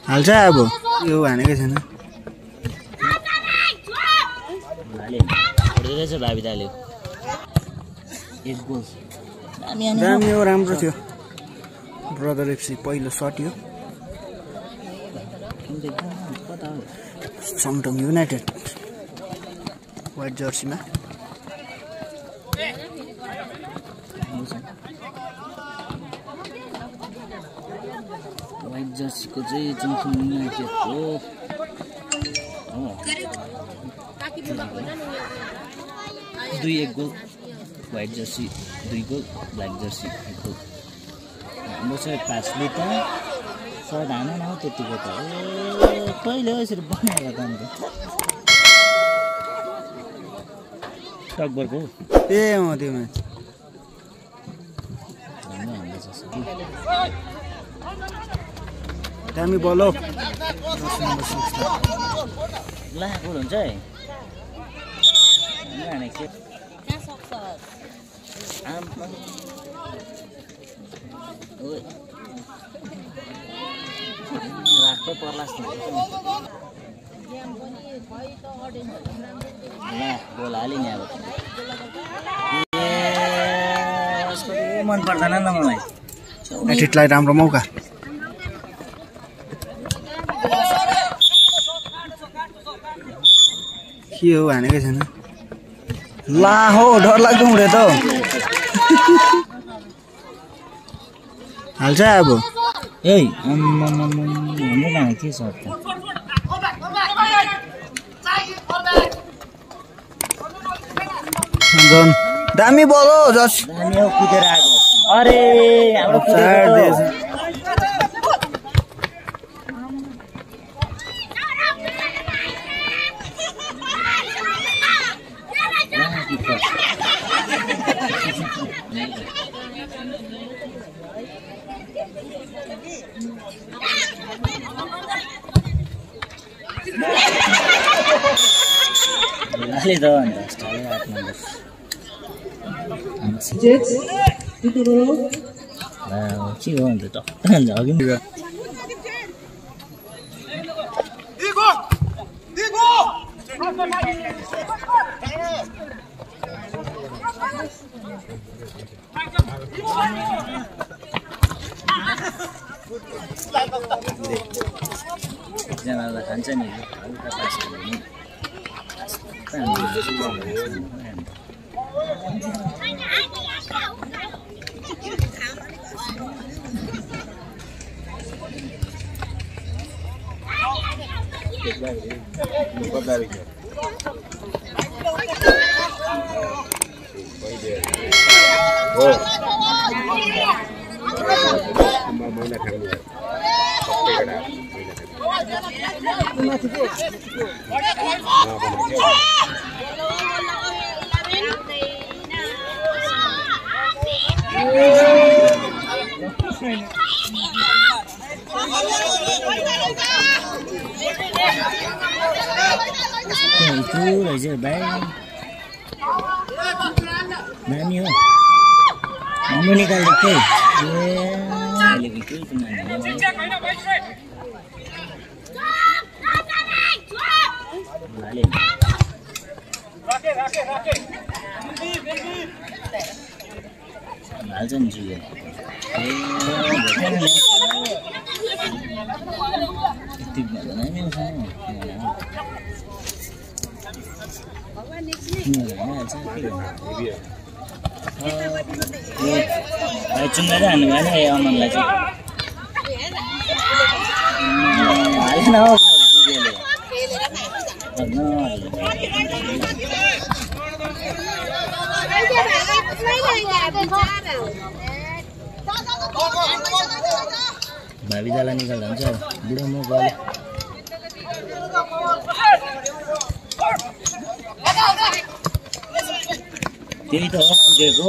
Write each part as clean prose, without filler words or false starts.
हाल्छ अब यो हानेकै छैन भाबी एक गोल दामी हो राम्रो थियो ब्रदर एफसी पहिलो सट यो समटम युनाइटेड व्हाइट जर्सीमा व्हाइट जर्सी को चाहिँ समटम युनाइटेड हो 2-1 goal white jersey 2 goal black jersey 1 goal हाम्रो चाहिँ 5 लिटर सट हान न त्यतिको त कहिले हो यसरी बनाएको त अन्त टकबरको ए अँ त्यो म्याच दामी बल हो ला गोल हुन्छ है लाग्दै पर्ला गोल हाल्यो नि अब मन पर्दैन नि मलाई एटिटलाई राम्रो मौका के हो हानेकै छैन ला हो डर लाग्दो हुँदै त हाल्छ अब ए हाम्रो गाउँ के छ त जन दामी बल हो जस दामी हो कुदेर आएको अरे हाम्रो Dale doon, style at numbers. Jets, dito bro. Wow, chico on dito. Jogging. Digo. Digo. Jangan lah kancan ini. Kita pasang ini. Itu aja baik. Nani ho? Kamu ni kalau ke? Lebih itu mana? Balik. Bajan juga. Itu mana ni sama? चुङ्गाले हान्नु भएन है अमनलाई चाहिँ हालेन हौ भावी जाला निकाल्दा हुन्छ बुढो म गयो त्यही त हो कुदेको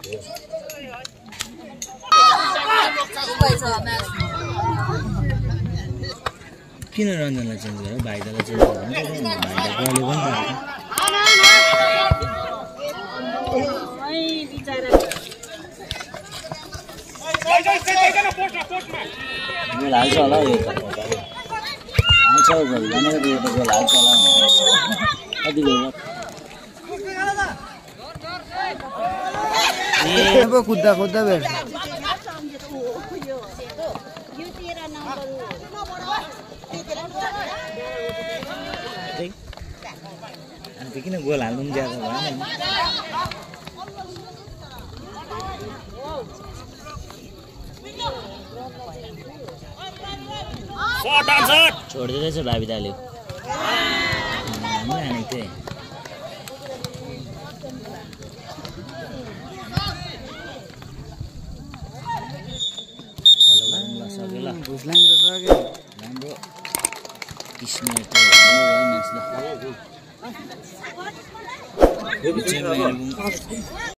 किन रञ्जनलाई चेन्ज गर्यो भाइदालाई चेन्ज गर्यो भाइदा गल्यो पनि त हाल्छ होला यो हाल्छ गोल भनेको त्यो त गोल हाल्छ होला कति गोल अब कुद्दा कुद्दा भेट्छ अनि त्यो किन गोल हाल्नु पनि ज्यादा भएन छोडिदिँदैछ भावी दाले हामी हानेको थिएँ राम्रो किस्मत